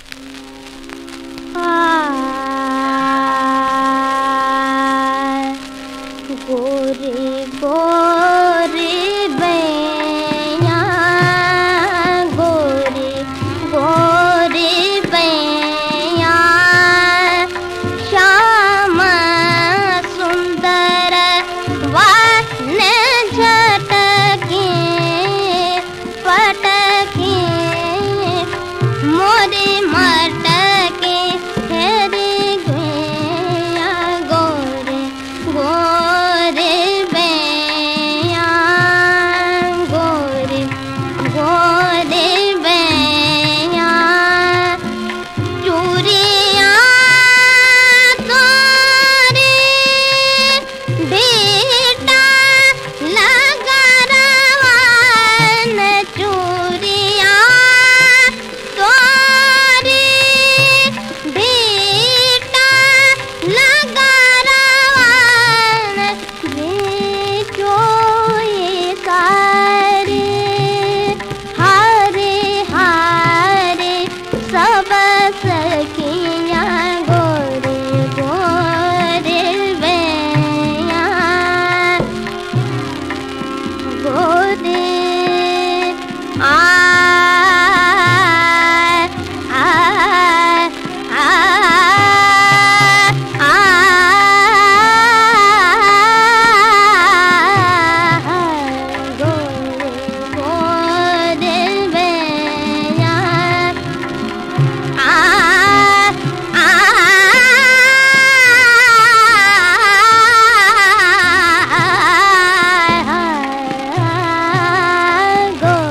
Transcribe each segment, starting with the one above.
गोरे गोरे बैया, गोरे गोरे बैया, श्याम सुंदर वन झटके पटके मोरे मटके हेरे गया। गोरे गोरे बैया, गोरे गोरे बैया, चूड़ियाँ तोरे बेटा लगा रवान, चूड़ियाँ तोरे बेटा लगा रवान, बेचो ये सारे हारे हारे सब सखियाँ। गोरे गोरे बैया, गोरे आ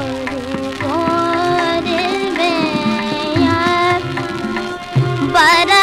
पर